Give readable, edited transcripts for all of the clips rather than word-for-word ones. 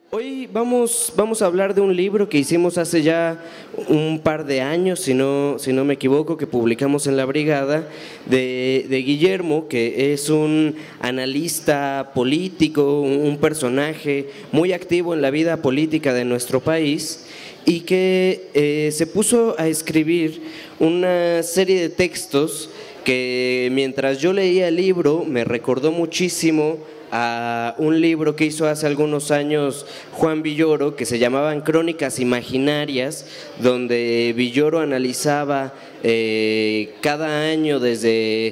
Hoy vamos a hablar de un libro que hicimos hace ya un par de años, si no me equivoco, que publicamos en La Brigada, de Guillermo, que es un analista político, un personaje muy activo en la vida política de nuestro país y que se puso a escribir una serie de textos que mientras yo leía el libro me recordó muchísimo a un libro que hizo hace algunos años Juan Villoro, que se llamaban Crónicas Imaginarias, donde Villoro analizaba cada año desde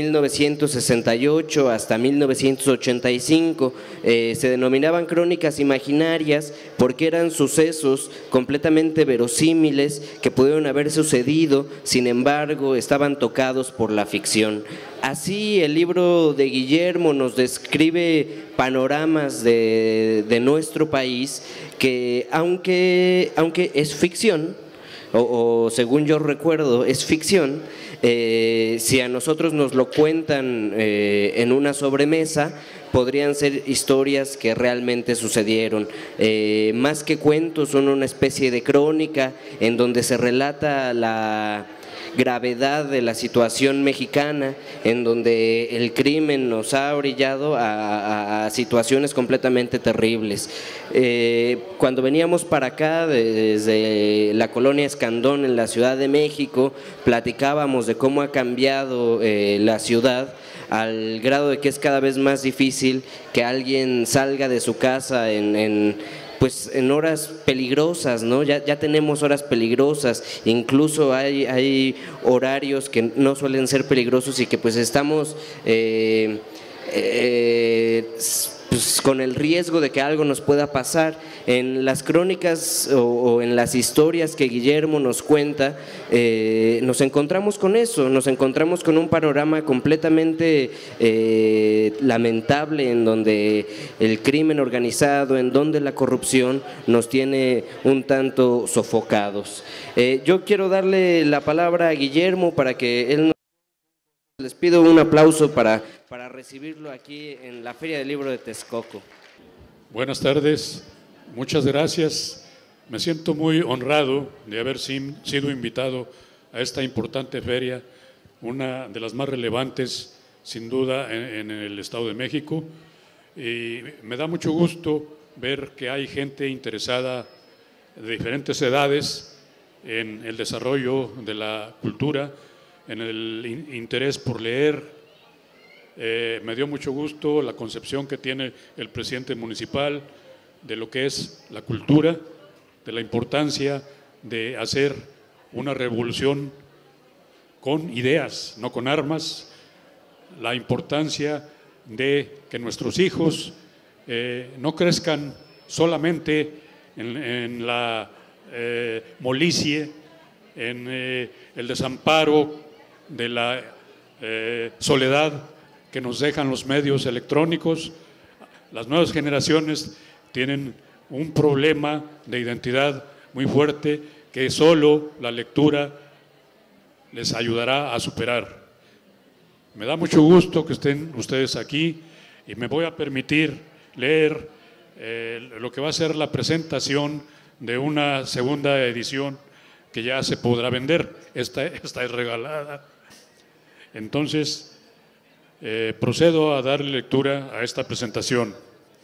1968 hasta 1985, se denominaban crónicas imaginarias porque eran sucesos completamente verosímiles que pudieron haber sucedido, sin embargo estaban tocados por la ficción. Así el libro de Guillermo nos describe panoramas de nuestro país que aunque es ficción, o según yo recuerdo es ficción, si a nosotros nos lo cuentan en una sobremesa, podrían ser historias que realmente sucedieron. Más que cuentos, son una especie de crónica en donde se relata la gravedad de la situación mexicana, en donde el crimen nos ha orillado a situaciones completamente terribles. Cuando veníamos para acá desde la colonia Escandón en la Ciudad de México, platicábamos de cómo ha cambiado la ciudad, al grado de que es cada vez más difícil que alguien salga de su casa pues en horas peligrosas, ¿no? Ya tenemos horas peligrosas, incluso hay horarios que no suelen ser peligrosos y que pues estamos pues con el riesgo de que algo nos pueda pasar. En las crónicas o en las historias que Guillermo nos cuenta, nos encontramos con eso, nos encontramos con un panorama completamente lamentable, en donde el crimen organizado, en donde la corrupción nos tiene un tanto sofocados. Yo quiero darle la palabra a Guillermo para que él nos... Les pido un aplauso para recibirlo aquí en la Feria del Libro de Texcoco. Buenas tardes, muchas gracias. Me siento muy honrado de haber sido invitado a esta importante feria, una de las más relevantes, sin duda, en el Estado de México. Y me da mucho gusto ver que hay gente interesada de diferentes edades en el desarrollo de la cultura, en el interés por leer. Me dio mucho gusto la concepción que tiene el presidente municipal de lo que es la cultura, de la importancia de hacer una revolución con ideas, no con armas, la importancia de que nuestros hijos no crezcan solamente en la molicie, en el desamparo de la soledad que nos dejan los medios electrónicos. Las nuevas generaciones tienen un problema de identidad muy fuerte que solo la lectura les ayudará a superar. Me da mucho gusto que estén ustedes aquí y me voy a permitir leer lo que va a ser la presentación de una segunda edición que ya se podrá vender. Esta es regalada. Entonces, procedo a darle lectura a esta presentación.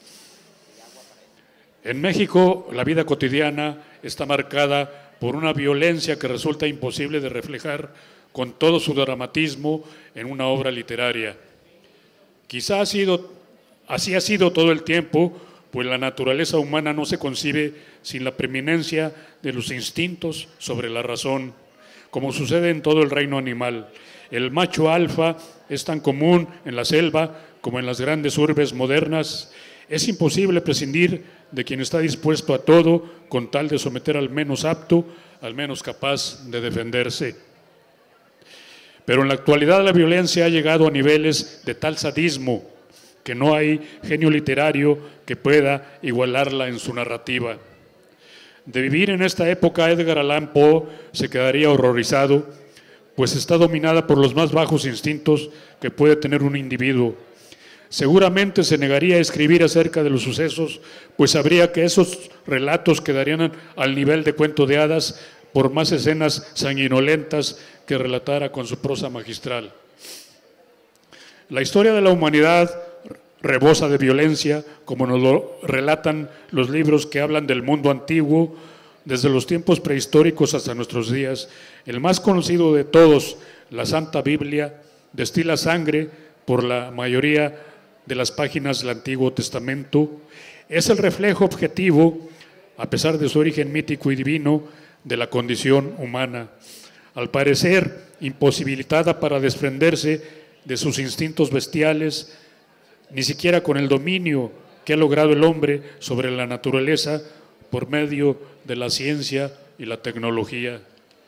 En México, la vida cotidiana está marcada por una violencia que resulta imposible de reflejar con todo su dramatismo en una obra literaria. Quizá así ha sido todo el tiempo, pues la naturaleza humana no se concibe sin la preeminencia de los instintos sobre la razón, como sucede en todo el reino animal. El macho alfa es tan común en la selva como en las grandes urbes modernas. Es imposible prescindir de quien está dispuesto a todo con tal de someter al menos apto, al menos capaz de defenderse. Pero en la actualidad la violencia ha llegado a niveles de tal sadismo que no hay genio literario que pueda igualarla en su narrativa. De vivir en esta época, Edgar Allan Poe se quedaría horrorizado, pues está dominada por los más bajos instintos que puede tener un individuo. Seguramente se negaría a escribir acerca de los sucesos, pues sabría que esos relatos quedarían al nivel de cuento de hadas por más escenas sanguinolentas que relatara con su prosa magistral. La historia de la humanidad rebosa de violencia, como nos lo relatan los libros que hablan del mundo antiguo, desde los tiempos prehistóricos hasta nuestros días. El más conocido de todos, la Santa Biblia, destila sangre por la mayoría de las páginas del Antiguo Testamento. Es el reflejo objetivo, a pesar de su origen mítico y divino, de la condición humana. Al parecer, imposibilitada para desprenderse de sus instintos bestiales, ni siquiera con el dominio que ha logrado el hombre sobre la naturaleza por medio de la ciencia y la tecnología.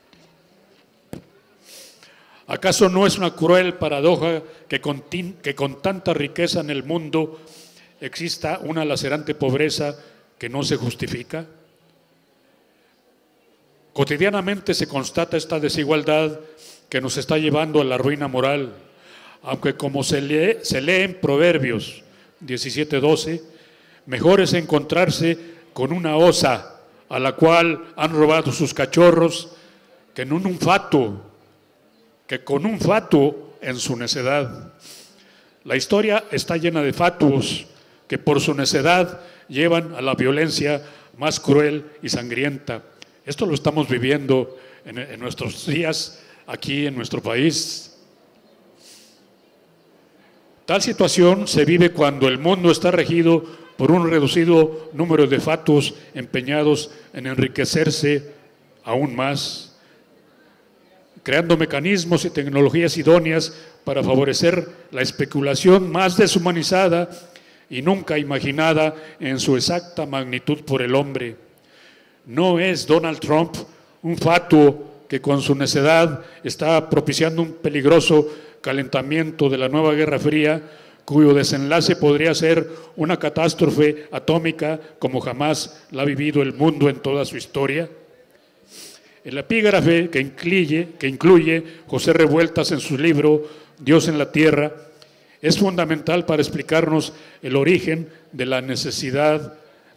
¿Acaso no es una cruel paradoja que con tanta riqueza en el mundo exista una lacerante pobreza que no se justifica? Cotidianamente se constata esta desigualdad que nos está llevando a la ruina moral, aunque como se lee en Proverbios 17:12, mejor es encontrarse con una osa a la cual han robado sus cachorros que con un fato en su necedad. La historia está llena de fatuos que por su necedad llevan a la violencia más cruel y sangrienta. Esto lo estamos viviendo en nuestros días aquí en nuestro país. Tal situación se vive cuando el mundo está regido por un reducido número de fatuos empeñados en enriquecerse aún más, creando mecanismos y tecnologías idóneas para favorecer la especulación más deshumanizada y nunca imaginada en su exacta magnitud por el hombre. ¿No es Donald Trump un fatuo que con su necedad está propiciando un peligroso calentamiento de la nueva Guerra Fría, cuyo desenlace podría ser una catástrofe atómica como jamás la ha vivido el mundo en toda su historia? El epígrafe que incluye José Revueltas en su libro Dios en la Tierra es fundamental para explicarnos el origen de la necedad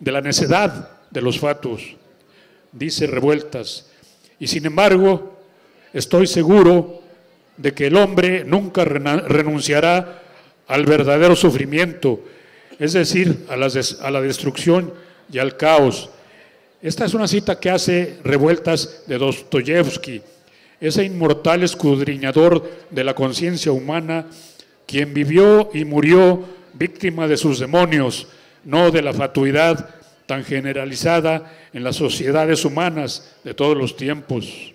de los fatuos. Dice Revueltas: y sin embargo, estoy seguro de que el hombre nunca renunciará al verdadero sufrimiento, es decir, a la destrucción y al caos. Esta es una cita que hace Revueltas de Dostoyevsky, ese inmortal escudriñador de la conciencia humana, quien vivió y murió víctima de sus demonios, no de la fatuidad tan generalizada en las sociedades humanas de todos los tiempos.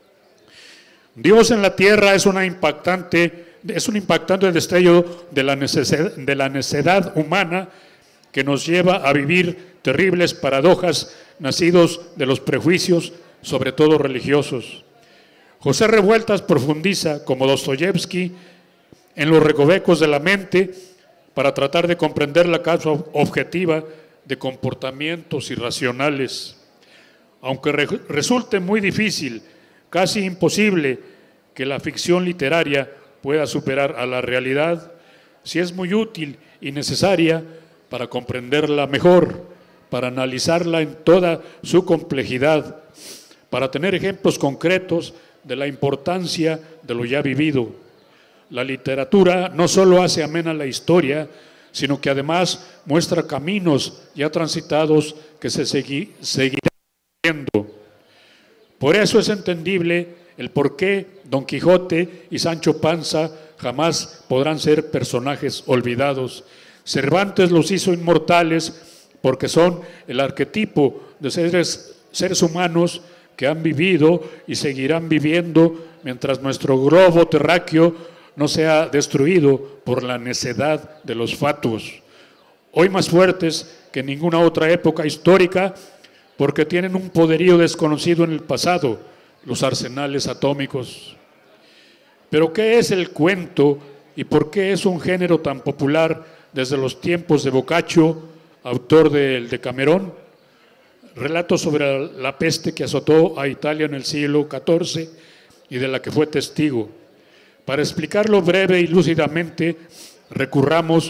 Dios en la tierra es un impactante destello de la necedad humana que nos lleva a vivir terribles paradojas nacidos de los prejuicios, sobre todo religiosos. José Revueltas profundiza, como Dostoyevsky, en los recovecos de la mente para tratar de comprender la causa objetiva de comportamientos irracionales. Aunque resulte muy difícil, casi imposible, que la ficción literaria pueda superar a la realidad, sí es muy útil y necesaria para comprenderla mejor, para analizarla en toda su complejidad, para tener ejemplos concretos de la importancia de lo ya vivido. La literatura no solo hace amena la historia, sino que además muestra caminos ya transitados que se seguirán viendo. Por eso es entendible el por qué Don Quijote y Sancho Panza jamás podrán ser personajes olvidados. Cervantes los hizo inmortales porque son el arquetipo de seres humanos que han vivido y seguirán viviendo mientras nuestro globo terráqueo no sea destruido por la necedad de los fatuos, hoy más fuertes que en ninguna otra época histórica, porque tienen un poderío desconocido en el pasado, los arsenales atómicos. Pero ¿qué es el cuento y por qué es un género tan popular desde los tiempos de Boccaccio, autor del Decamerón? Relato sobre la peste que azotó a Italia en el siglo XIV y de la que fue testigo. Para explicarlo breve y lúcidamente, recurramos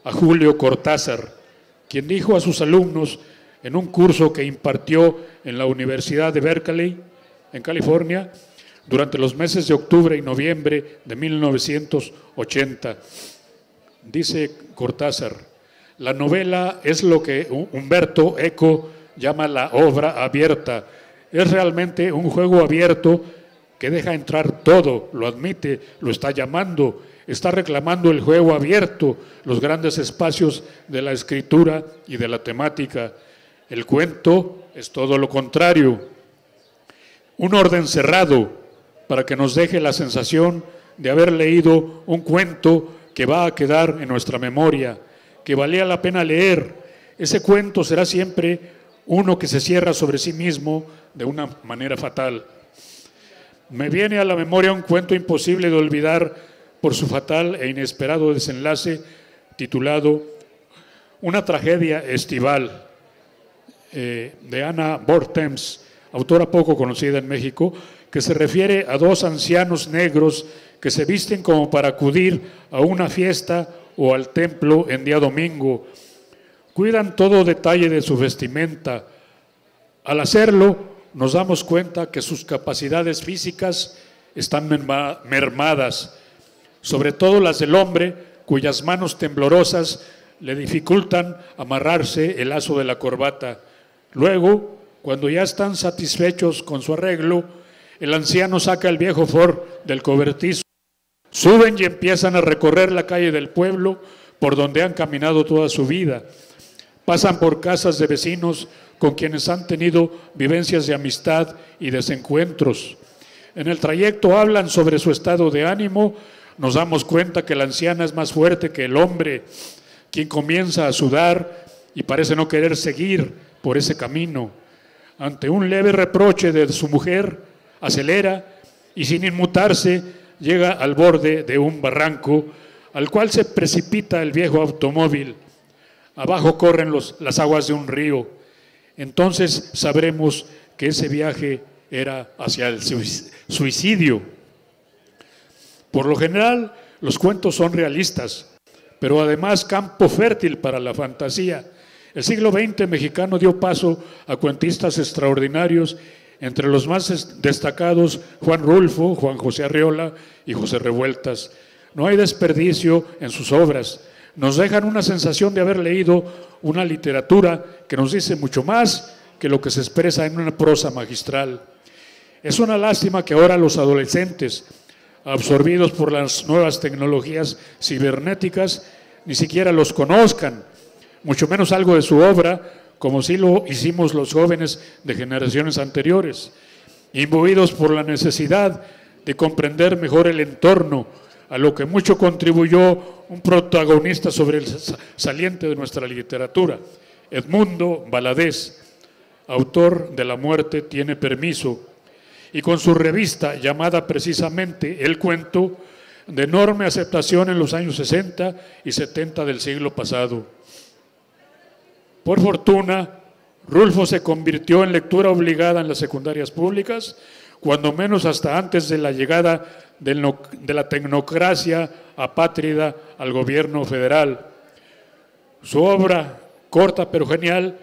a Julio Cortázar, quien dijo a sus alumnos en un curso que impartió en la Universidad de Berkeley, en California, durante los meses de octubre y noviembre de 1980. Dice Cortázar: la novela es lo que Humberto Eco llama la obra abierta. Es realmente un juego abierto que deja entrar todo, lo admite, lo está llamando, está reclamando el juego abierto, los grandes espacios de la escritura y de la temática. El cuento es todo lo contrario, un orden cerrado para que nos deje la sensación de haber leído un cuento que va a quedar en nuestra memoria, que valía la pena leer. Ese cuento será siempre uno que se cierra sobre sí mismo de una manera fatal. Me viene a la memoria un cuento imposible de olvidar por su fatal e inesperado desenlace, titulado Una tragedia estival, de Ana Bortemps, autora poco conocida en México, que se refiere a dos ancianos negros que se visten como para acudir a una fiesta o al templo en día domingo. Cuidan todo detalle de su vestimenta. Al hacerlo, nos damos cuenta que sus capacidades físicas están mermadas, sobre todo las del hombre, cuyas manos temblorosas le dificultan amarrarse el lazo de la corbata. Luego, cuando ya están satisfechos con su arreglo, el anciano saca el viejo Ford del cobertizo, suben y empiezan a recorrer la calle del pueblo por donde han caminado toda su vida. Pasan por casas de vecinos con quienes han tenido vivencias de amistad y desencuentros. En el trayecto hablan sobre su estado de ánimo. Nos damos cuenta que la anciana es más fuerte que el hombre, quien comienza a sudar y parece no querer seguir por ese camino. Ante un leve reproche de su mujer, acelera y sin inmutarse llega al borde de un barranco al cual se precipita el viejo automóvil. Abajo corren las aguas de un río. Entonces sabremos que ese viaje era hacia el suicidio. Por lo general, los cuentos son realistas, pero además campo fértil para la fantasía. El siglo XX mexicano dio paso a cuentistas extraordinarios, entre los más destacados Juan Rulfo, Juan José Arreola y José Revueltas. No hay desperdicio en sus obras. Nos dejan una sensación de haber leído una literatura que nos dice mucho más que lo que se expresa en una prosa magistral. Es una lástima que ahora los adolescentes, absorbidos por las nuevas tecnologías cibernéticas, ni siquiera los conozcan, mucho menos algo de su obra, como sí lo hicimos los jóvenes de generaciones anteriores, imbuidos por la necesidad de comprender mejor el entorno, a lo que mucho contribuyó un protagonista sobresaliente de nuestra literatura, Edmundo Valadez, autor de La muerte tiene permiso, y con su revista llamada precisamente El Cuento, de enorme aceptación en los años 60 y 70 del siglo pasado. Por fortuna, Rulfo se convirtió en lectura obligada en las secundarias públicas, cuando menos hasta antes de la llegada de la tecnocracia apátrida al gobierno federal. Su obra, corta pero genial,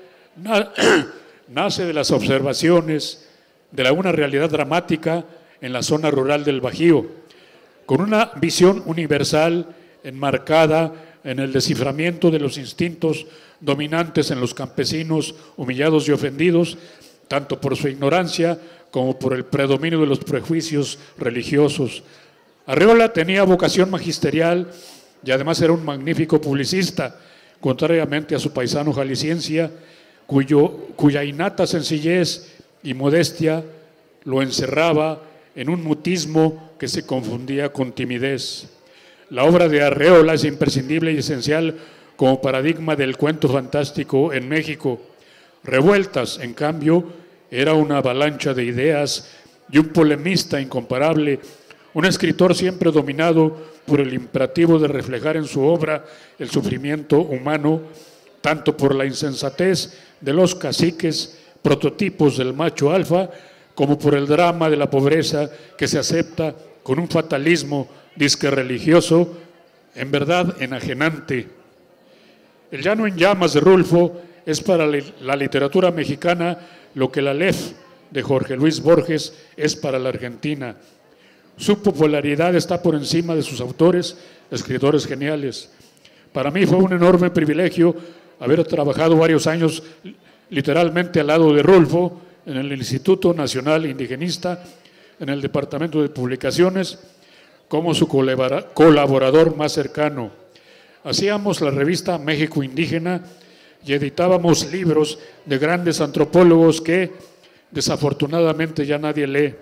nace de las observaciones de una realidad dramática en la zona rural del Bajío, con una visión universal enmarcada en el desciframiento de los instintos dominantes en los campesinos humillados y ofendidos, tanto por su ignorancia como por el predominio de los prejuicios religiosos. Arreola tenía vocación magisterial y además era un magnífico publicista, contrariamente a su paisano jalisciense, cuya innata sencillez y modestia lo encerraba en un mutismo que se confundía con timidez. La obra de Arreola es imprescindible y esencial como paradigma del cuento fantástico en México. Revueltas, en cambio, era una avalancha de ideas y un polemista incomparable, un escritor siempre dominado por el imperativo de reflejar en su obra el sufrimiento humano, tanto por la insensatez de los caciques, prototipos del macho alfa, como por el drama de la pobreza que se acepta con un fatalismo disque religioso, en verdad enajenante. El Llano en Llamas de Rulfo es para la literatura mexicana lo que la Aleph de Jorge Luis Borges es para la Argentina. Su popularidad está por encima de sus autores, escritores geniales. Para mí fue un enorme privilegio haber trabajado varios años literalmente al lado de Rulfo en el Instituto Nacional Indigenista, en el Departamento de Publicaciones, como su colaborador más cercano. Hacíamos la revista México Indígena y editábamos libros de grandes antropólogos que desafortunadamente ya nadie lee.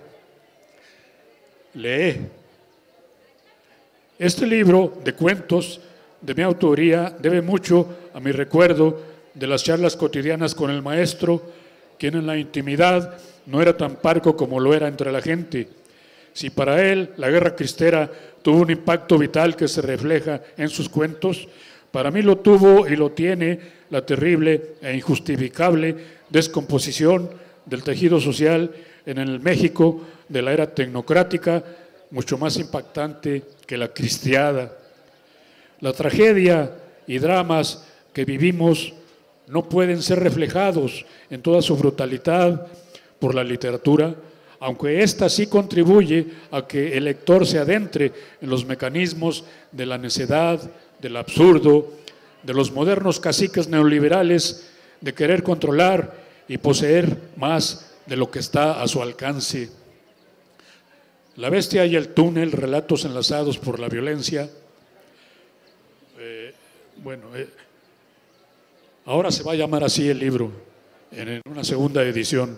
Este libro de cuentos de mi autoría debe mucho a mi recuerdo de las charlas cotidianas con el maestro, quien en la intimidad no era tan parco como lo era entre la gente. Si para él la guerra cristera tuvo un impacto vital que se refleja en sus cuentos, para mí lo tuvo y lo tiene la terrible e injustificable descomposición del tejido social en el México de la era tecnocrática, mucho más impactante que la cristiada. La tragedia y dramas que vivimos no pueden ser reflejados en toda su brutalidad por la literatura, aunque ésta sí contribuye a que el lector se adentre en los mecanismos de la necedad, del absurdo, de los modernos caciques neoliberales de querer controlar y poseer más de lo que está a su alcance. La bestia y el túnel, relatos enlazados por la violencia. Ahora se va a llamar así el libro, en una segunda edición.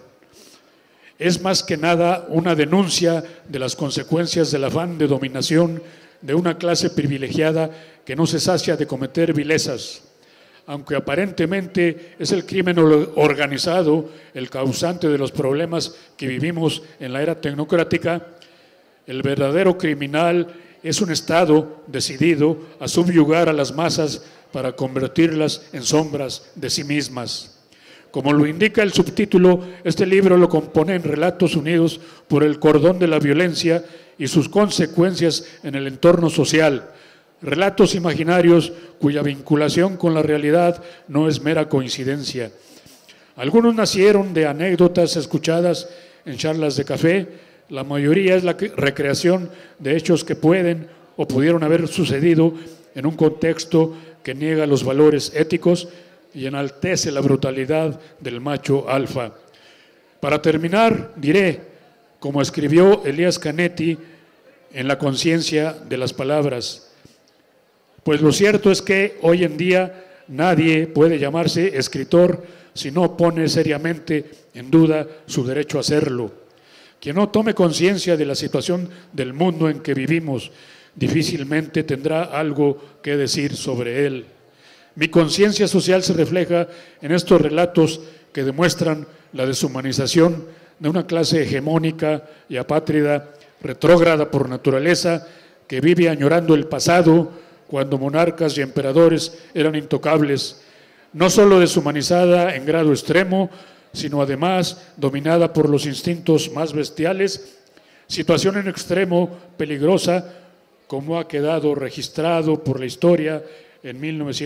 Es más que nada una denuncia de las consecuencias del afán de dominación de una clase privilegiada que no se sacia de cometer vilezas. Aunque aparentemente es el crimen organizado el causante de los problemas que vivimos en la era tecnocrática, el verdadero criminal es un Estado decidido a subyugar a las masas para convertirlas en sombras de sí mismas. Como lo indica el subtítulo, este libro lo componen relatos unidos por el cordón de la violencia y sus consecuencias en el entorno social. Relatos imaginarios cuya vinculación con la realidad no es mera coincidencia. Algunos nacieron de anécdotas escuchadas en charlas de café, la mayoría es la recreación de hechos que pueden o pudieron haber sucedido en un contexto que niega los valores éticos y enaltece la brutalidad del macho alfa. Para terminar, diré, como escribió Elías Canetti en La conciencia de las palabras, pues lo cierto es que hoy en día nadie puede llamarse escritor si no pone seriamente en duda su derecho a hacerlo. Quien no tome conciencia de la situación del mundo en que vivimos difícilmente tendrá algo que decir sobre él. Mi conciencia social se refleja en estos relatos que demuestran la deshumanización de una clase hegemónica y apátrida, retrógrada por naturaleza, que vive añorando el pasado cuando monarcas y emperadores eran intocables, no solo deshumanizada en grado extremo, sino además dominada por los instintos más bestiales, situación en extremo peligrosa, como ha quedado registrado por la historia en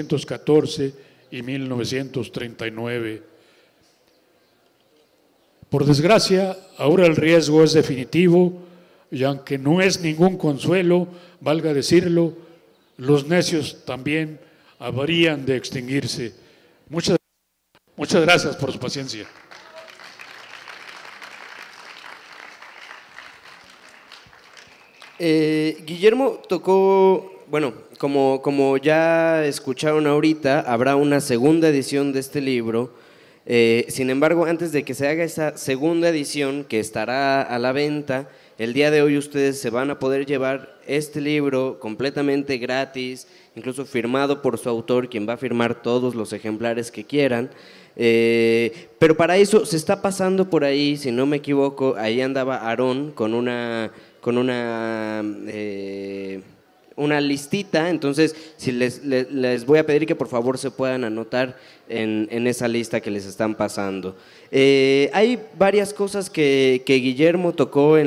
1914 y 1939. Por desgracia, ahora el riesgo es definitivo y aunque no es ningún consuelo, valga decirlo, los necios también habrían de extinguirse. Muchas gracias por su paciencia. Guillermo tocó, bueno, como ya escucharon ahorita, habrá una segunda edición de este libro. Sin embargo, antes de que se haga esa segunda edición, que estará a la venta, el día de hoy ustedes se van a poder llevar este libro completamente gratis, incluso firmado por su autor, quien va a firmar todos los ejemplares que quieran. Pero para eso se está pasando por ahí, si no me equivoco, ahí andaba Aarón con una listita, entonces si les voy a pedir que por favor se puedan anotar en esa lista que les están pasando. Hay varias cosas que Guillermo tocó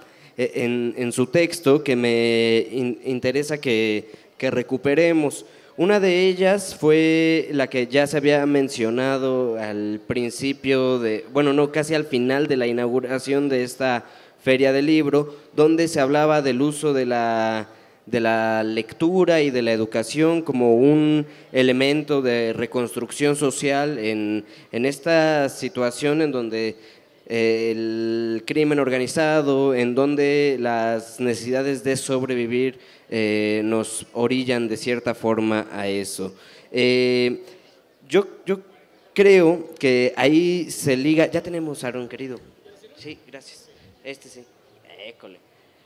en su texto que me interesa que recuperemos. Una de ellas fue la que ya se había mencionado al principio bueno, no, casi al final de la inauguración de esta Feria del Libro, donde se hablaba del uso de la lectura y de la educación como un elemento de reconstrucción social en esta situación en donde el crimen organizado, en donde las necesidades de sobrevivir nos orillan de cierta forma a eso. Yo creo que ahí se liga. Ya tenemos a Aaron, querido. Sí, gracias. Sí. École.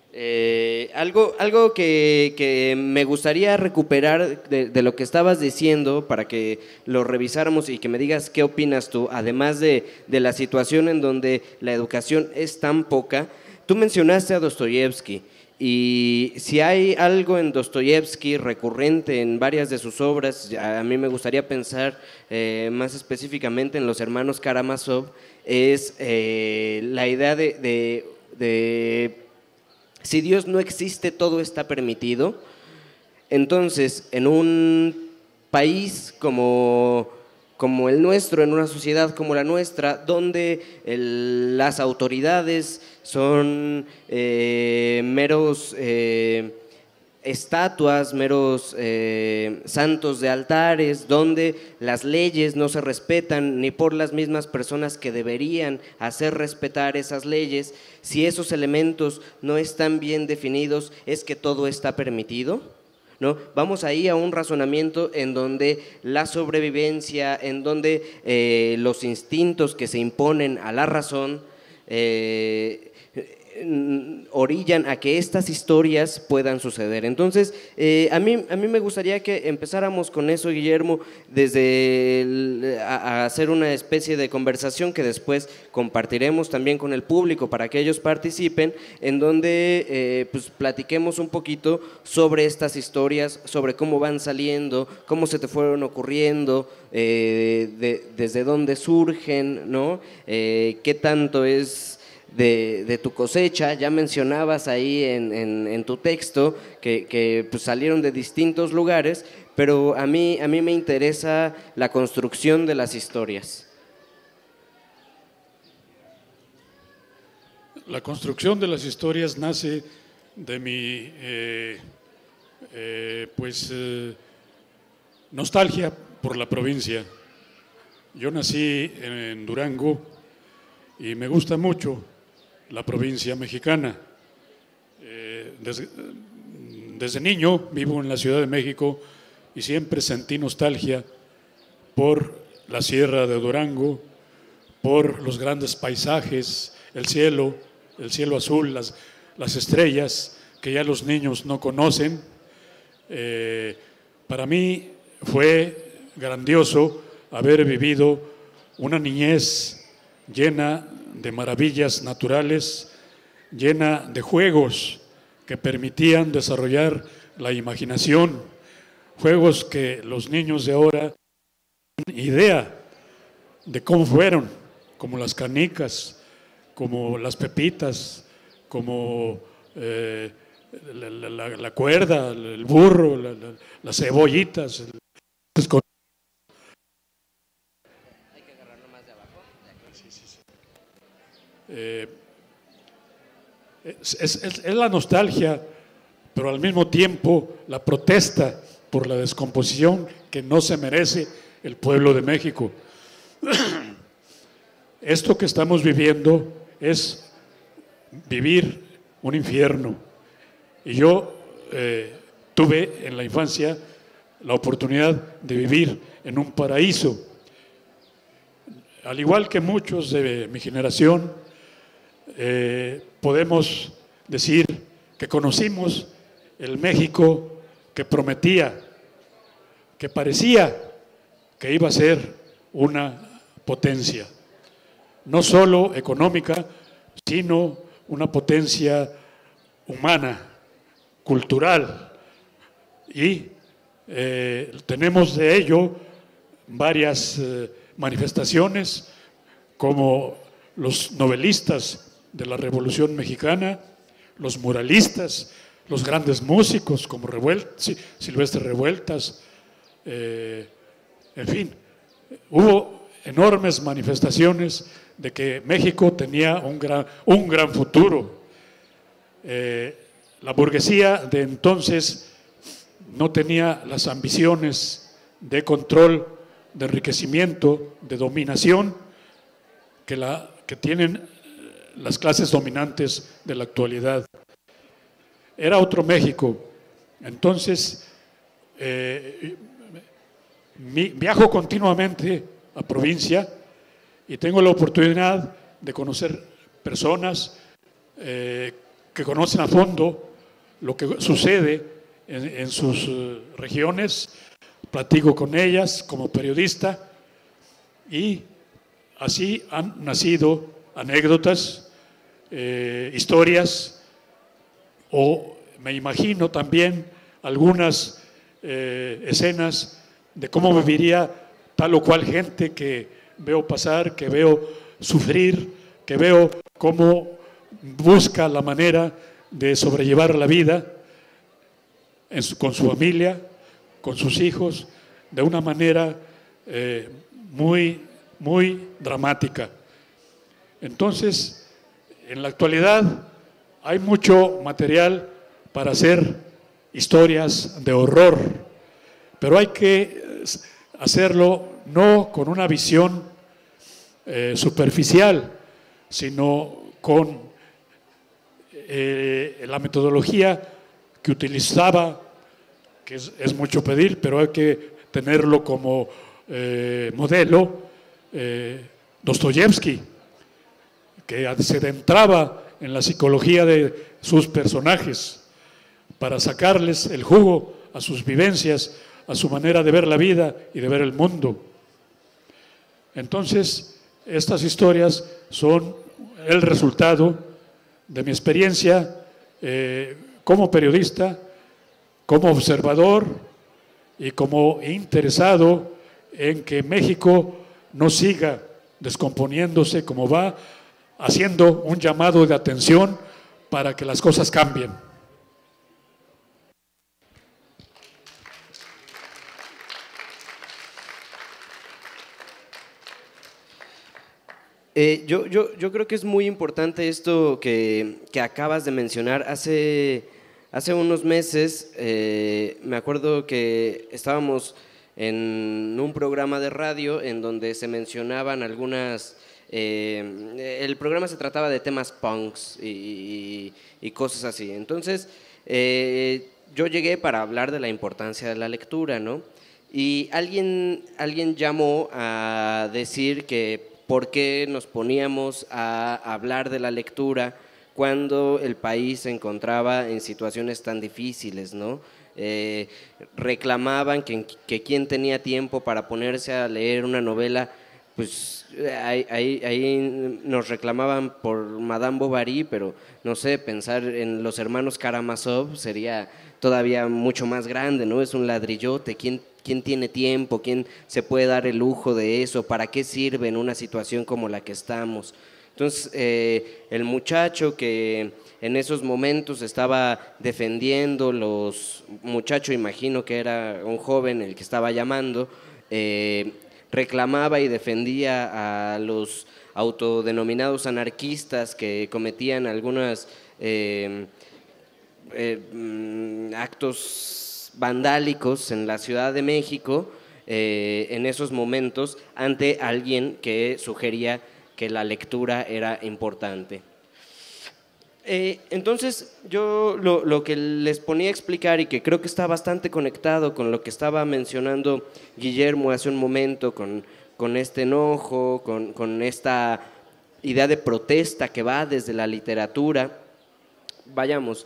Algo que me gustaría recuperar de lo que estabas diciendo para que lo revisáramos y que me digas qué opinas tú, además de la situación en donde la educación es tan poca. Tú mencionaste a Dostoyevsky, y si hay algo en Dostoyevsky recurrente en varias de sus obras, a mí me gustaría pensar más específicamente en Los hermanos Karamazov, es la idea de si Dios no existe, todo está permitido. Entonces, en un país como el nuestro, en una sociedad como la nuestra, donde las autoridades son meros estatuas, meros santos de altares, donde las leyes no se respetan ni por las mismas personas que deberían hacer respetar esas leyes, si esos elementos no están bien definidos, ¿es que todo está permitido? ¿No? Vamos ahí a un razonamiento en donde la sobrevivencia, en donde los instintos que se imponen a la razón orillan a que estas historias puedan suceder. Entonces, a mí me gustaría que empezáramos con eso, Guillermo, desde a hacer una especie de conversación que después compartiremos también con el público para que ellos participen, en donde pues platiquemos un poquito sobre estas historias, sobre cómo van saliendo, cómo se te fueron ocurriendo, desde dónde surgen, ¿no? Qué tanto es de tu cosecha. Ya mencionabas ahí en tu texto que pues salieron de distintos lugares, pero a mí me interesa la construcción de las historias. La construcción de las historias nace de mi nostalgia por la provincia. Yo nací en Durango y me gusta mucho la provincia mexicana. Desde niño vivo en la Ciudad de México y siempre sentí nostalgia por la Sierra de Durango, por los grandes paisajes, el cielo azul, las estrellas que ya los niños no conocen. Para mí fue grandioso haber vivido una niñez llena de maravillas naturales, llena de juegos que permitían desarrollar la imaginación, juegos que los niños de ahora no tienen idea de cómo fueron, como las canicas, como las pepitas, como la cuerda, el burro, las cebollitas. Es la nostalgia, pero al mismo tiempo la protesta por la descomposición que no se merece el pueblo de México. Esto que estamos viviendo es vivir un infierno. Y yo tuve en la infancia la oportunidad de vivir en un paraíso. Al igual que muchos de mi generación, podemos decir que conocimos el México que prometía, que parecía que iba a ser una potencia, no solo económica, sino una potencia humana, cultural, y tenemos de ello varias manifestaciones, como los novelistas de la Revolución Mexicana, los muralistas, los grandes músicos como Silvestre Revueltas, en fin, hubo enormes manifestaciones de que México tenía un gran futuro. La burguesía de entonces no tenía las ambiciones de control, de enriquecimiento, de dominación que tienen las clases dominantes de la actualidad. Era otro México. Entonces, viajo continuamente a provincia y tengo la oportunidad de conocer personas que conocen a fondo lo que sucede en sus regiones. Platico con ellas como periodista y así han nacido anécdotas, historias, o me imagino también algunas escenas de cómo viviría tal o cual gente que veo pasar, que veo sufrir, que veo cómo busca la manera de sobrellevar la vida con su familia, con sus hijos, de una manera muy dramática. Entonces, en la actualidad hay mucho material para hacer historias de horror, pero hay que hacerlo no con una visión superficial, sino con la metodología que utilizaba, que es mucho pedir, pero hay que tenerlo como modelo, Dostoyevsky, que se adentraba en la psicología de sus personajes para sacarles el jugo a sus vivencias, a su manera de ver la vida y de ver el mundo. Entonces, estas historias son el resultado de mi experiencia como periodista, como observador y como interesado en que México no siga descomponiéndose, como va haciendo un llamado de atención para que las cosas cambien. Yo creo que es muy importante esto que acabas de mencionar. Hace unos meses me acuerdo que estábamos en un programa de radio en donde se mencionaban algunas… el programa se trataba de temas punks y cosas así. Entonces, yo llegué para hablar de la importancia de la lectura, ¿no? Y alguien llamó a decir que por qué nos poníamos a hablar de la lectura cuando el país se encontraba en situaciones tan difíciles, ¿no? Reclamaban que quién tenía tiempo para ponerse a leer una novela, pues ahí nos reclamaban por Madame Bovary, pero no sé, pensar en los hermanos Karamazov sería todavía mucho más grande, ¿no? Es un ladrillote. ¿Quién tiene tiempo? ¿Quién se puede dar el lujo de eso? ¿Para qué sirve en una situación como la que estamos? Entonces, el muchacho que en esos momentos estaba defendiendo muchacho, imagino que era un joven el que estaba llamando, reclamaba y defendía a los autodenominados anarquistas que cometían algunos actos vandálicos en la Ciudad de México en esos momentos, ante alguien que sugería que la lectura era importante. Entonces, yo lo que les ponía a explicar, y que creo que está bastante conectado con lo que estaba mencionando Guillermo hace un momento, con este enojo, con esta idea de protesta que va desde la literatura. Vayamos,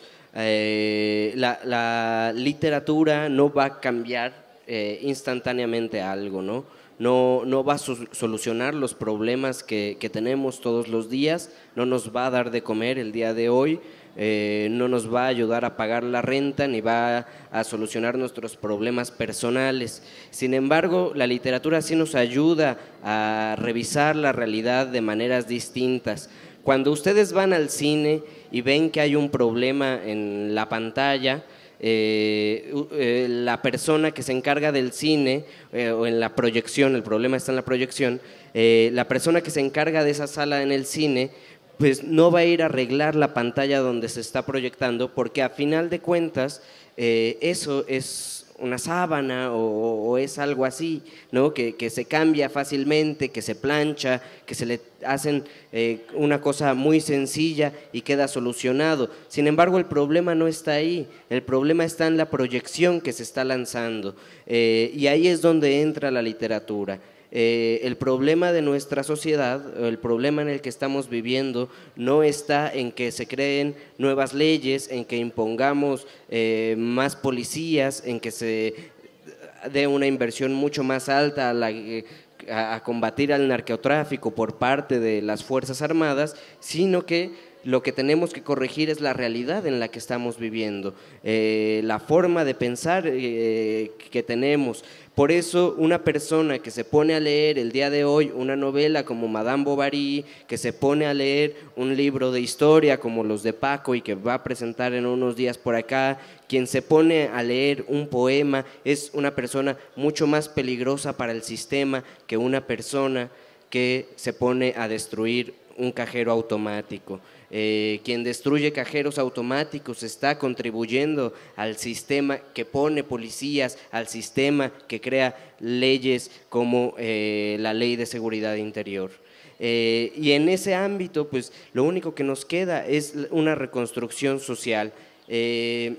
la literatura no va a cambiar instantáneamente algo, ¿no? No va a solucionar los problemas que tenemos todos los días, no nos va a dar de comer el día de hoy, no nos va a ayudar a pagar la renta, ni va a solucionar nuestros problemas personales. Sin embargo, la literatura sí nos ayuda a revisar la realidad de maneras distintas. Cuando ustedes van al cine y ven que hay un problema en la pantalla, la persona que se encarga del cine o en la proyección, el problema está en la proyección, la persona que se encarga de esa sala en el cine, pues no va a ir a arreglar la pantalla donde se está proyectando, porque a final de cuentas eso es una sábana o es algo así, ¿no? Que se cambia fácilmente, que se plancha, que se le hacen una cosa muy sencilla y queda solucionado. Sin embargo, el problema no está ahí, el problema está en la proyección que se está lanzando, y ahí es donde entra la literatura. El problema de nuestra sociedad, el problema en el que estamos viviendo, no está en que se creen nuevas leyes, en que impongamos más policías, en que se dé una inversión mucho más alta a combatir al narcotráfico por parte de las Fuerzas Armadas, sino que lo que tenemos que corregir es la realidad en la que estamos viviendo, la forma de pensar que tenemos. Por eso una persona que se pone a leer el día de hoy una novela como Madame Bovary, que se pone a leer un libro de historia como los de Paco y que va a presentar en unos días por acá, quien se pone a leer un poema es una persona mucho más peligrosa para el sistema que una persona que se pone a destruir un cajero automático. Quien destruye cajeros automáticos está contribuyendo al sistema que pone policías, al sistema que crea leyes como la Ley de Seguridad Interior. Y en ese ámbito, pues lo único que nos queda es una reconstrucción social. Y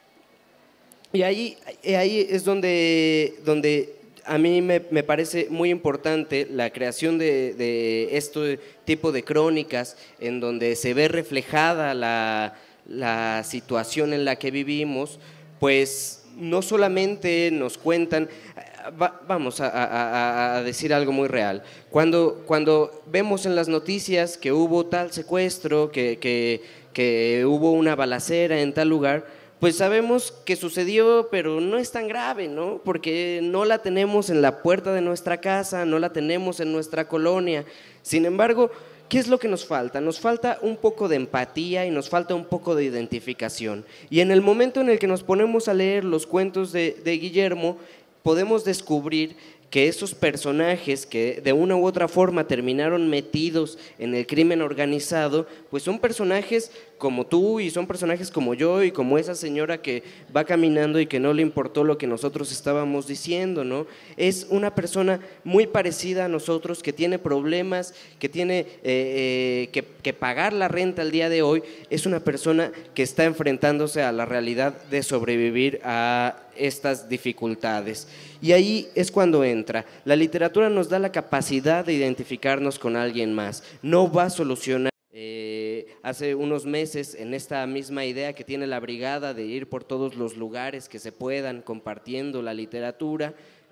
ahí es donde a mí me parece muy importante la creación de este tipo de crónicas en donde se ve reflejada la situación en la que vivimos, pues no solamente nos cuentan, vamos a decir algo muy real, cuando vemos en las noticias que hubo tal secuestro, que hubo una balacera en tal lugar, pues sabemos que sucedió, pero no es tan grave, ¿no? Porque no la tenemos en la puerta de nuestra casa, no la tenemos en nuestra colonia. Sin embargo, ¿qué es lo que nos falta? Nos falta un poco de empatía y nos falta un poco de identificación. Y en el momento en el que nos ponemos a leer los cuentos de Guillermo, podemos descubrir que esos personajes que de una u otra forma terminaron metidos en el crimen organizado, pues son personajes como tú y son personajes como yo y como esa señora que va caminando y que no le importó lo que nosotros estábamos diciendo, ¿no? Es una persona muy parecida a nosotros, que tiene problemas, que tiene que pagar la renta el día de hoy. Es una persona que está enfrentándose a la realidad de sobrevivir a estas dificultades. Y ahí es cuando entra. La literatura nos da la capacidad de identificarnos con alguien más. No va a solucionar. Hace unos meses, en esta misma idea que tiene la brigada de ir por todos los lugares que se puedan compartiendo la literatura,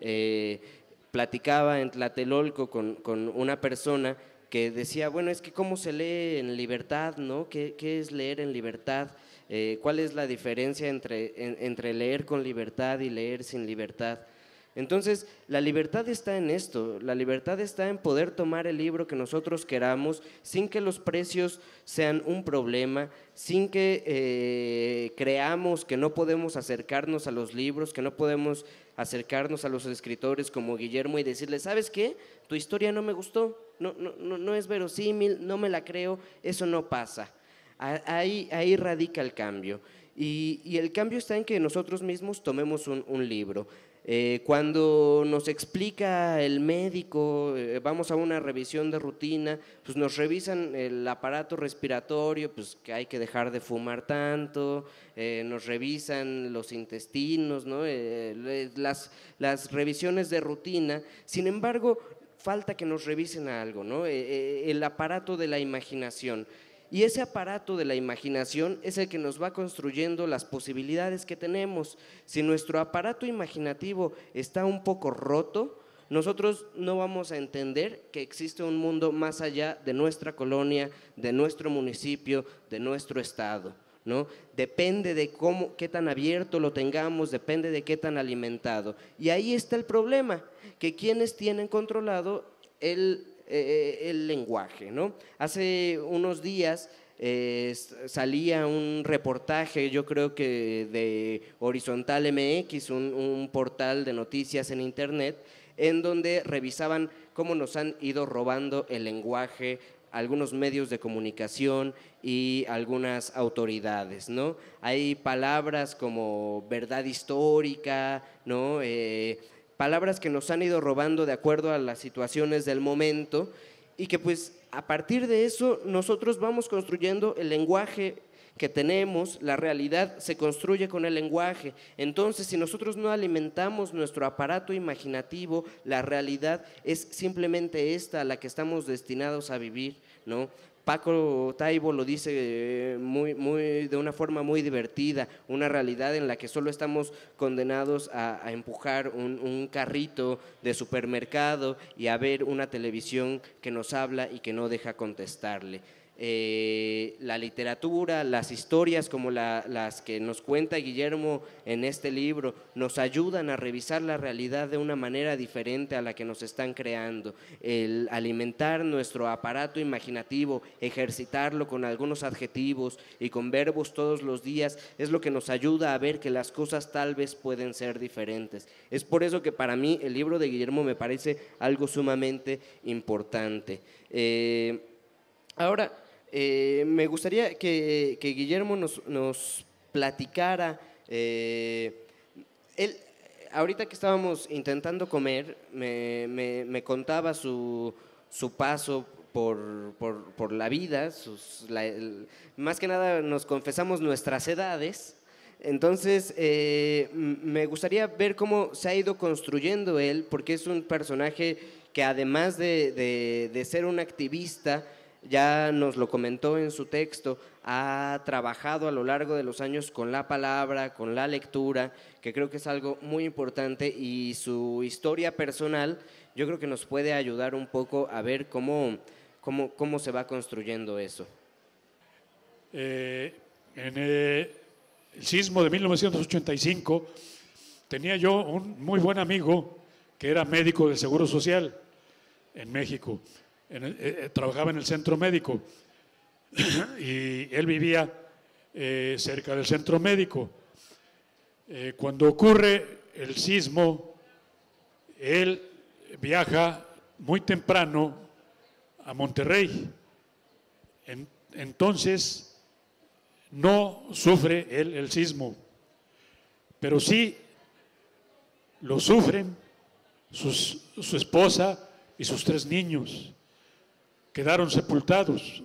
platicaba en Tlatelolco con una persona que decía, bueno, es que cómo se lee en libertad, ¿no? ¿Qué es leer en libertad? ¿Cuál es la diferencia entre leer con libertad y leer sin libertad? Entonces, la libertad está en esto, la libertad está en poder tomar el libro que nosotros queramos sin que los precios sean un problema, sin que creamos que no podemos acercarnos a los libros, que no podemos acercarnos a los escritores como Guillermo y decirles, ¿sabes qué? Tu historia no me gustó, no es verosímil, no me la creo, eso no pasa. Ahí radica el cambio. Y el cambio está en que nosotros mismos tomemos un libro. Cuando nos explica el médico, vamos a una revisión de rutina, pues nos revisan el aparato respiratorio, pues que hay que dejar de fumar tanto, nos revisan los intestinos, ¿no? Las revisiones de rutina. Sin embargo, falta que nos revisen algo, ¿no? El aparato de la imaginación. Y ese aparato de la imaginación es el que nos va construyendo las posibilidades que tenemos. Si nuestro aparato imaginativo está un poco roto, nosotros no vamos a entender que existe un mundo más allá de nuestra colonia, de nuestro municipio, de nuestro estado, ¿no? Depende de qué tan abierto lo tengamos, depende de qué tan alimentado. Y ahí está el problema, que quienes tienen controlado el lenguaje, ¿no? Hace unos días salía un reportaje, yo creo que de Horizontal MX, un portal de noticias en internet, en donde revisaban cómo nos han ido robando el lenguaje algunos medios de comunicación y algunas autoridades, ¿no? Hay palabras como verdad histórica, ¿no? Palabras que nos han ido robando de acuerdo a las situaciones del momento y que pues a partir de eso nosotros vamos construyendo el lenguaje que tenemos, la realidad se construye con el lenguaje. Entonces, si nosotros no alimentamos nuestro aparato imaginativo, la realidad es simplemente esta a la que estamos destinados a vivir, ¿no? Paco Taibo lo dice de una forma muy divertida, una realidad en la que solo estamos condenados a empujar un carrito de supermercado y a ver una televisión que nos habla y que no deja contestarle. La literatura, las historias como las que nos cuenta Guillermo en este libro nos ayudan a revisar la realidad de una manera diferente a la que nos están creando. El alimentar nuestro aparato imaginativo, ejercitarlo con algunos adjetivos y con verbos todos los días es lo que nos ayuda a ver que las cosas tal vez pueden ser diferentes. Es por eso que para mí el libro de Guillermo me parece algo sumamente importante. Ahora, me gustaría que Guillermo nos platicara, él, ahorita que estábamos intentando comer, me contaba su paso por la vida, más que nada nos confesamos nuestras edades. Entonces, me gustaría ver cómo se ha ido construyendo él, porque es un personaje que además de ser un activista, ya nos lo comentó en su texto, ha trabajado a lo largo de los años con la palabra, con la lectura, que creo que es algo muy importante, y su historia personal yo creo que nos puede ayudar un poco a ver cómo se va construyendo eso. En el sismo de 1985 tenía yo un muy buen amigo que era médico del Seguro Social en México. Trabajaba en el centro médico y él vivía cerca del centro médico. Cuando ocurre el sismo, él viaja muy temprano a Monterrey. Entonces no sufre él el sismo, pero sí lo sufren su esposa y sus 3 niños. Quedaron sepultados.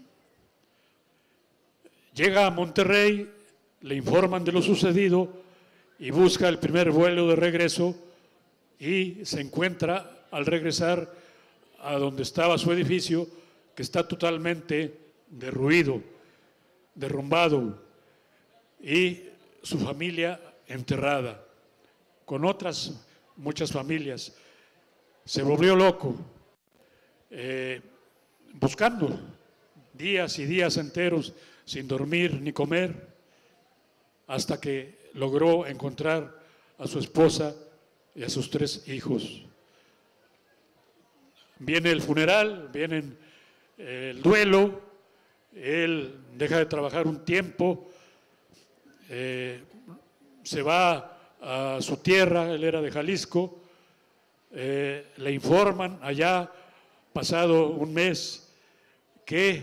Llega a Monterrey, le informan de lo sucedido y busca el primer vuelo de regreso y se encuentra al regresar a donde estaba su edificio, que está totalmente derruido, derrumbado, y su familia enterrada, con otras muchas familias. Se volvió loco, buscando días y días enteros sin dormir ni comer, hasta que logró encontrar a su esposa y a sus 3 hijos. Viene el funeral, viene el duelo, él deja de trabajar un tiempo, se va a su tierra, él era de Jalisco, le informan allá, pasado un mes, que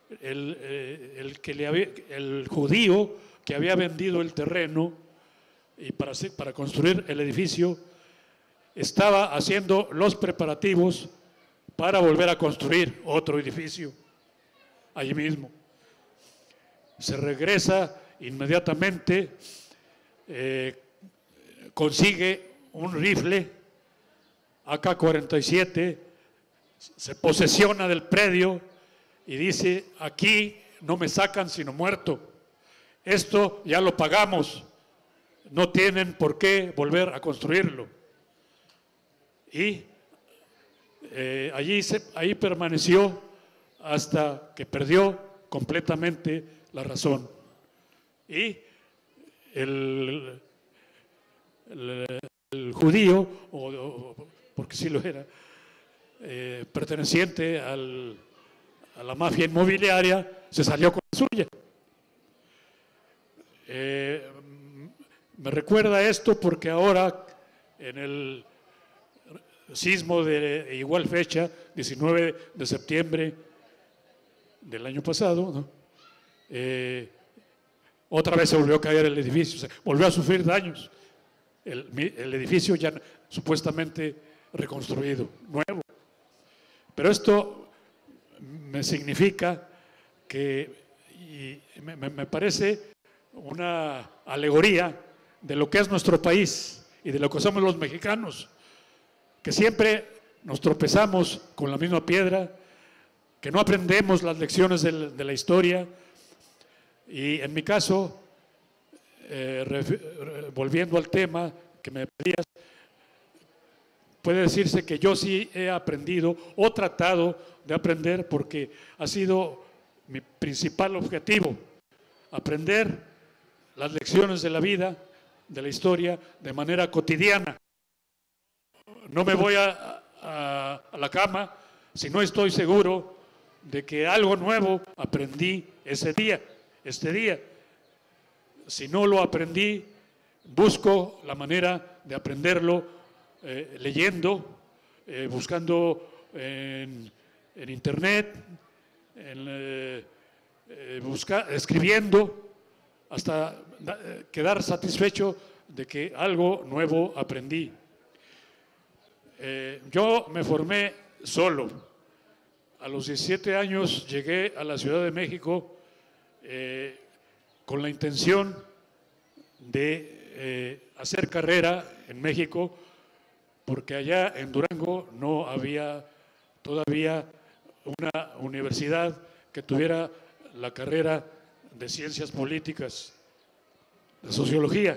el judío que había vendido el terreno y para construir el edificio estaba haciendo los preparativos para volver a construir otro edificio allí mismo. Se regresa inmediatamente, consigue un rifle AK-47, se posesiona del predio y dice: aquí no me sacan sino muerto, esto ya lo pagamos, no tienen por qué volver a construirlo. Y ahí permaneció hasta que perdió completamente la razón. Y el judío, porque sí lo era, perteneciente a la mafia inmobiliaria, se salió con suya. Me recuerda esto porque ahora, en el sismo de igual fecha, 19 de septiembre del año pasado, ¿no? Otra vez se volvió a caer el edificio, se volvió a sufrir daños. El edificio ya supuestamente reconstruido, nuevo. Pero esto me significa que, y me parece una alegoría de lo que es nuestro país y de lo que somos los mexicanos, que siempre nos tropezamos con la misma piedra, que no aprendemos las lecciones de la historia. Y en mi caso, volviendo al tema que me pedías, puede decirse que yo sí he aprendido o tratado de aprender, porque ha sido mi principal objetivo, aprender las lecciones de la vida, de la historia, de manera cotidiana. No me voy a la cama si no estoy seguro de que algo nuevo aprendí este día. Si no lo aprendí, busco la manera de aprenderlo leyendo, buscando en internet, escribiendo, hasta quedar satisfecho de que algo nuevo aprendí. Yo me formé solo. A los 17 años llegué a la Ciudad de México con la intención de hacer carrera en México, porque allá en Durango no había todavía una universidad que tuviera la carrera de ciencias políticas, de sociología.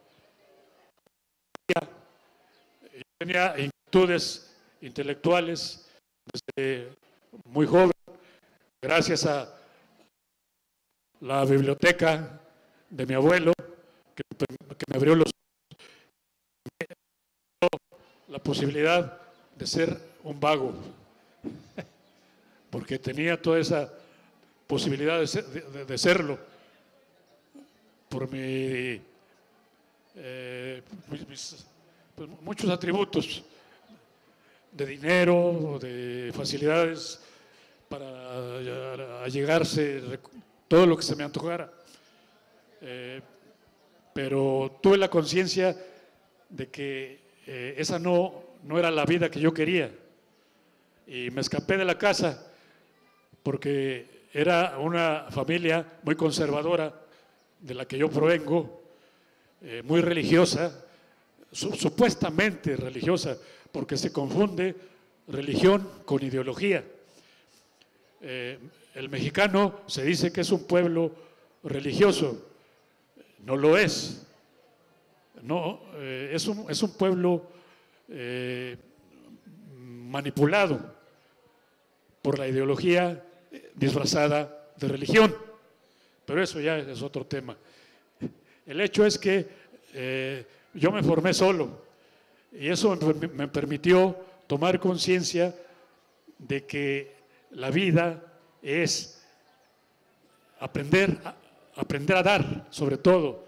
Yo tenía inquietudes intelectuales desde muy joven, gracias a la biblioteca de mi abuelo, que me abrió la posibilidad de ser un vago, porque tenía toda esa posibilidad de serlo por pues, muchos atributos de dinero, de facilidades para allegarse, todo lo que se me antojara. Pero tuve la conciencia de que esa no era la vida que yo quería, y me escapé de la casa porque era una familia muy conservadora de la que yo provengo, muy religiosa, supuestamente religiosa, porque se confunde religión con ideología. El mexicano se dice que es un pueblo religioso, no lo es. No, es un pueblo manipulado por la ideología disfrazada de religión, pero eso ya es otro tema. El hecho es que yo me formé solo, y eso me permitió tomar conciencia de que la vida es aprender a dar, sobre todo.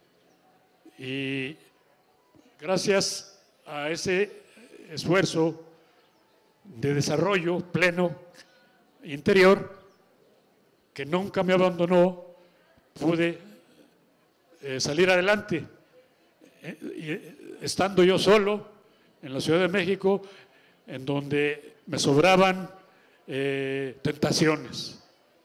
Y gracias a ese esfuerzo de desarrollo pleno interior, que nunca me abandonó, pude salir adelante. Estando yo solo en la Ciudad de México, en donde me sobraban tentaciones.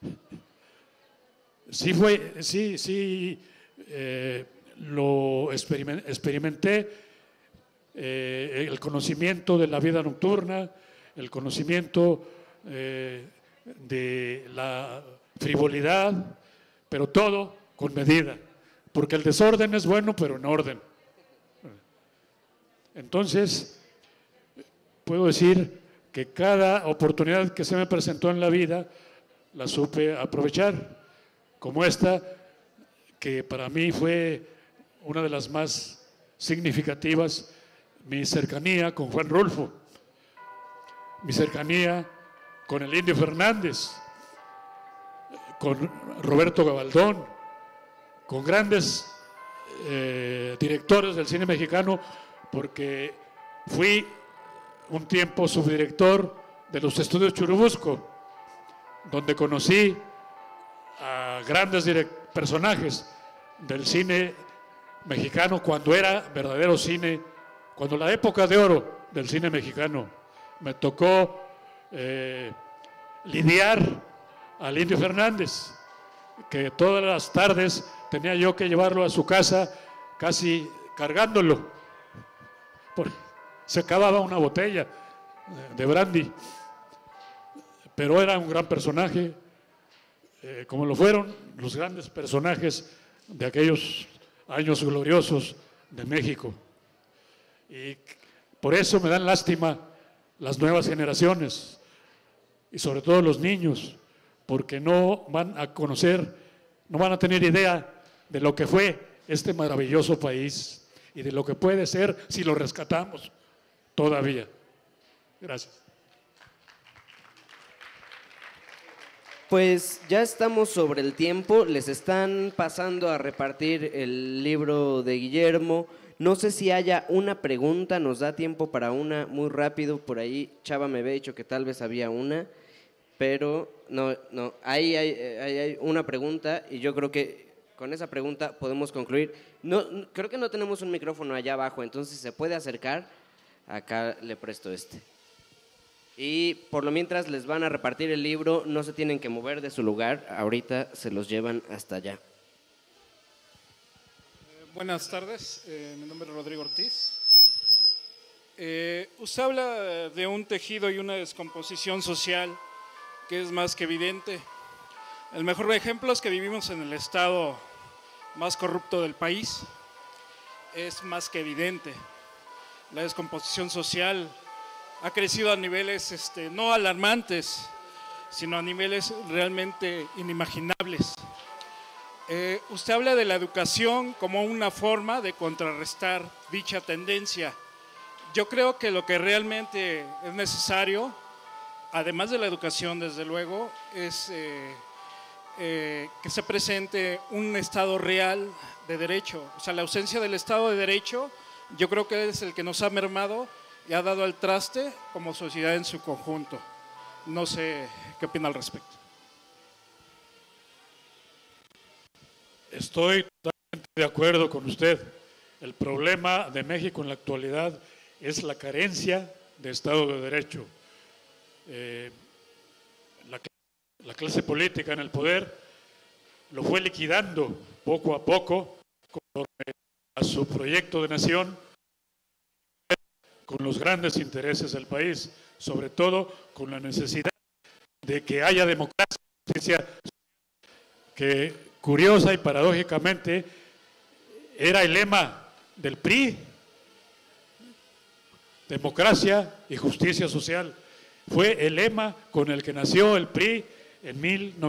Lo experimenté, el conocimiento de la vida nocturna, el conocimiento de la frivolidad, pero todo con medida, porque el desorden es bueno, pero en orden. Entonces, puedo decir que cada oportunidad que se me presentó en la vida la supe aprovechar, como esta, que para mí fue una de las más significativas, mi cercanía con Juan Rulfo, mi cercanía con el Indio Fernández, con Roberto Gabaldón, con grandes directores del cine mexicano, porque fui un tiempo subdirector de los estudios Churubusco, donde conocí a grandes personajes del cine mexicano cuando era verdadero cine, cuando la época de oro del cine mexicano. Me tocó lidiar al Indio Fernández, que todas las tardes tenía yo que llevarlo a su casa casi cargándolo, porque se acababa una botella de brandy, pero era un gran personaje, como lo fueron los grandes personajes de aquellos años gloriosos de México. Y por eso me dan lástima las nuevas generaciones y sobre todo los niños, porque no van a conocer, no van a tener idea de lo que fue este maravilloso país y de lo que puede ser si lo rescatamos todavía. Gracias. Pues ya estamos sobre el tiempo, les están pasando a repartir el libro de Guillermo. No sé si haya una pregunta, nos da tiempo para una muy rápido. Por ahí Chava me había dicho que tal vez había una, pero no, ahí hay una pregunta y yo creo que con esa pregunta podemos concluir. No, creo que no tenemos un micrófono allá abajo, entonces se puede acercar. Acá le presto este. Y por lo mientras les van a repartir el libro, no se tienen que mover de su lugar, ahorita se los llevan hasta allá. Buenas tardes, mi nombre es Rodrigo Ortiz. Usted habla de un tejido y una descomposición social que es más que evidente. El mejor ejemplo es que vivimos en el estado más corrupto del país. Es más que evidente. La descomposición social ha crecido a niveles no alarmantes, sino a niveles realmente inimaginables. Usted habla de la educación como una forma de contrarrestar dicha tendencia. Yo creo que lo que realmente es necesario, además de la educación, desde luego, es que se presente un Estado real de derecho. O sea, la ausencia del Estado de derecho, yo creo que es el que nos ha mermado y ha dado al traste como sociedad en su conjunto. No sé qué opina al respecto. Estoy totalmente de acuerdo con usted. El problema de México en la actualidad es la carencia de Estado de Derecho. La clase política en el poder lo fue liquidando poco a poco conforme a su proyecto de nación, con los grandes intereses del país, sobre todo con la necesidad de que haya democracia, justicia, que curiosa y paradójicamente era el lema del PRI, democracia y justicia social. Fue el lema con el que nació el PRI en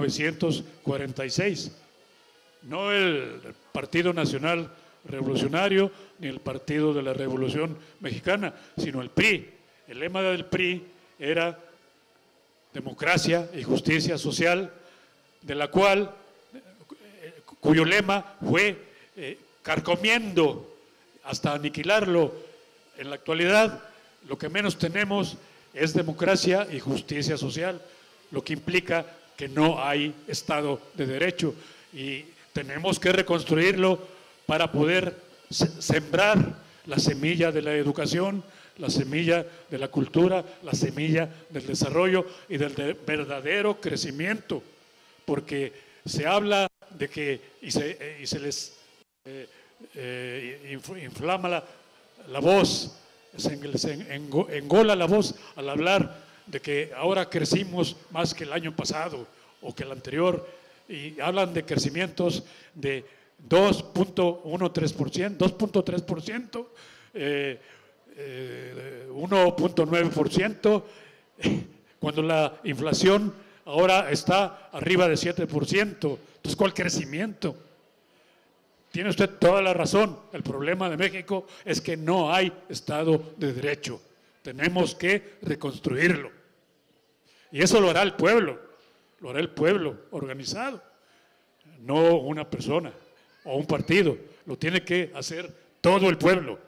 1946, no el Partido Nacional Revolucionario ni el Partido de la Revolución Mexicana, sino el PRI. El lema del PRI era democracia y justicia social, de la cual, cuyo lema fue carcomiendo hasta aniquilarlo. En la actualidad, lo que menos tenemos es democracia y justicia social, lo que implica que no hay Estado de Derecho y tenemos que reconstruirlo para poder sembrar la semilla de la educación, la semilla de la cultura, la semilla del desarrollo y del verdadero crecimiento, porque se habla de que y se les inflama la voz, se engola la voz al hablar de que ahora crecimos más que el año pasado o que el anterior, y hablan de crecimientos de 2.13%, 2.3%, 1.9%, cuando la inflación ahora está arriba de 7%. Entonces, ¿cuál crecimiento? Tiene usted toda la razón. El problema de México es que no hay Estado de Derecho. Tenemos que reconstruirlo. Y eso lo hará el pueblo. lo hará el pueblo organizado, no una persona o un partido, lo tiene que hacer todo el pueblo.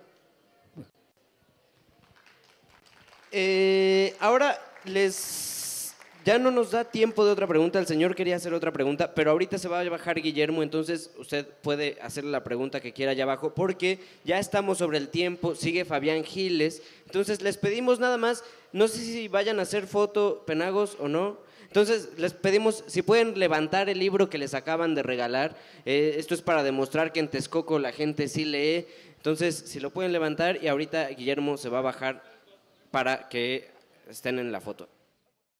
Ahora ya no nos da tiempo de otra pregunta, el señor quería hacer otra pregunta, pero ahorita se va a bajar Guillermo, entonces usted puede hacerle la pregunta que quiera allá abajo, porque ya estamos sobre el tiempo, sigue Fabián Giles, entonces les pedimos nada más, no sé si vayan a hacer foto, Penagos, o no. Entonces, les pedimos si pueden levantar el libro que les acaban de regalar. Esto es para demostrar que en Texcoco la gente sí lee. Entonces, si lo pueden levantar, y ahorita Guillermo se va a bajar para que estén en la foto.